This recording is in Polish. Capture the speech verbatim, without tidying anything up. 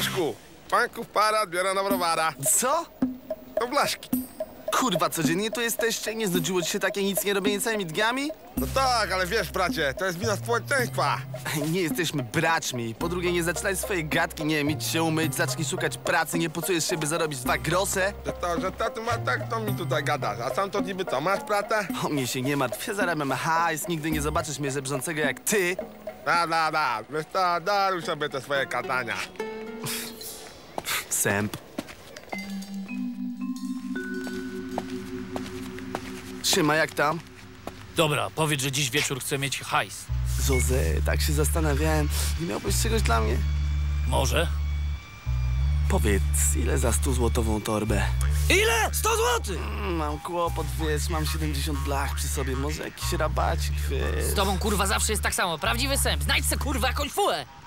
Blaszku, panków para biorę na browara. Co? To Blaszki. Kurwa, codziennie tu jesteście? Nie znudziło ci się takie nic nie robienie całymi dniami? No tak, ale wiesz, bracie, to jest wina społeczeństwa. Nie jesteśmy braćmi. Po drugie, nie zaczynaj swojej gadki, nie wiem, idź się umyć, zacznij szukać pracy, nie pocujesz się, by zarobić dwa grosze. Że to, że to, ty ma tak, to mi tutaj gadasz. A sam to niby co, masz pracę? O mnie się nie martw, ja zarabiam hajs, nigdy nie zobaczysz mnie żebrzącego jak ty. Da, da, da, wiesz to, daruj sobie te swoje gadania. Sęp. Siema, jak tam? Dobra, powiedz, że dziś wieczór chcę mieć hajs. Jose, tak się zastanawiałem, nie miałbyś czegoś dla mnie? Może? Powiedz, ile za stuzłotową torbę? Ile? sto złotych! Mm, Mam kłopot, wiesz, mam siedemdziesiąt blach przy sobie, może jakiś rabacik, wiesz. Z tobą kurwa zawsze jest tak samo. Prawdziwy sęp. Znajdź se kurwa jakąś fułę.